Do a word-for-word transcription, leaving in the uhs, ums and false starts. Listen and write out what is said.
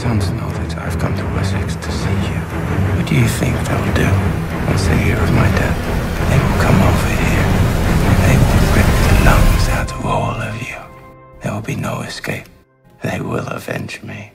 sons know that I've come to Wessex to see you. What do you think they'll do once they hear of my death? They will come over here, and they will rip the lungs out of all of you. There will be no escape. They will avenge me.